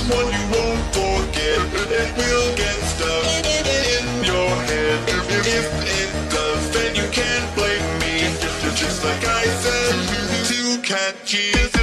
one you won't forget. It will get stuck in your head. If it does, then you can't blame me. Just like I said to Catchit.